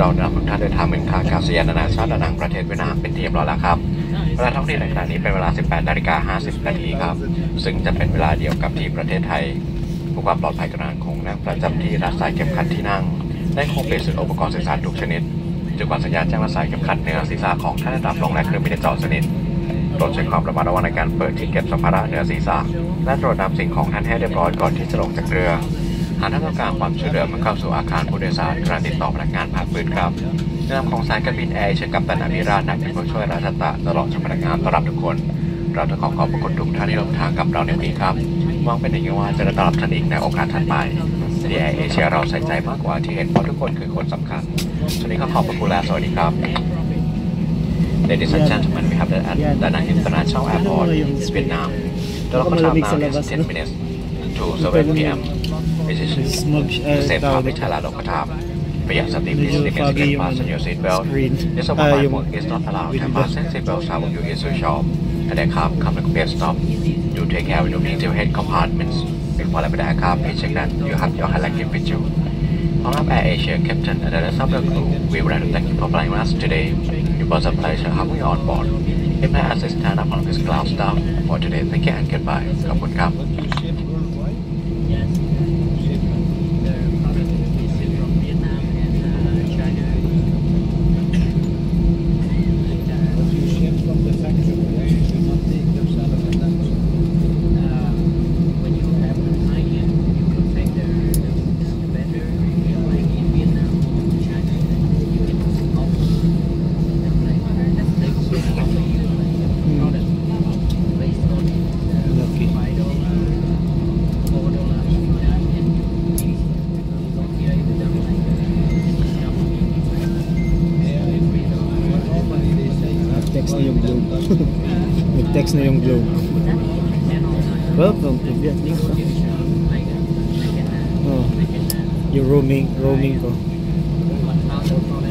เรานำทุกท่านเดินทางถึงท่าอากาศยานนานาชาติดานังประเทศเวียดนามเป็นที่เรียบร้อยแล้วครับเวลาท่องเที่ยวในขณะนี้เป็นเวลา 18:50 นาทีครับซึ่งจะเป็นเวลาเดียวกับที่ประเทศไทยเพื่อความปลอดภัยกระนั้นคงนั่งประจำที่รัดสายเข็มขัดที่นั่งได้คงเปลี่ยนอุปกรณ์สื่อสารทุกชนิดจนกว่าสัญญาณแจ้งว่าสายเข็มขัดเหนือศีรษะของท่านดับลงและเครื่องบินจอดสนิทโปรดใช้ความระมัดระวังในการเปิดที่เก็บสัมภาระเหนือศีรษะและตรวจนำสิ่งของท่านให้เรียบร้อยก่อนที่จะลงจากเรือหากท่านต้องการความช่วยเหลือเมื่อเข้าสู่อาคารผู้โดยสารกระติดต่อพนักงานภาคพื้นครับแนะนำของสายการบินแอร์เชิญกับตันอภิราชนักเป็นผู้ช่วยราชตะตลอดจนพนักงานต้อนรับทุกคนเราต้องขอบพระคุณทุกท่านที่ร่วมทางกับเราในวันนี้ครับหวังเป็นอย่างยิ่งว่าจะได้ต้อนรับท่านอีกในโอกาสถัดไปที่แอร์เอเชียเราใส่ใจมากกว่าที่เห็นเพราะทุกคนคือคนสำคัญวันนี้ก็ขอบพระคุณและสวัสดีครับ Ladies and gentlemen, we have the Da Nang International Airport, Vietnam. The local time now is 10 minutes to 7 p.m. This is the same time with Thailand local time. Please safety please remain seated, fasten your seatbelt. This mobile phone is not allowed to fasten seatbelt while you is switched off. And aircraft come to complete stop. You take care of your meeting head compartments. Before leaving the aircraft, please check that you have your hand luggage with you. On behalf of Air Asia, Captain and the rest of the crew, we would like to thank you for flying with us today. It was a pleasure having you on board. It may assist stand up on this cloud staff for today. Thank you and goodbye. ขอบคุณครับ Text na yung globe. Nag-text na yung globe. Welcome to Vietnam. Oh, yung roaming ko.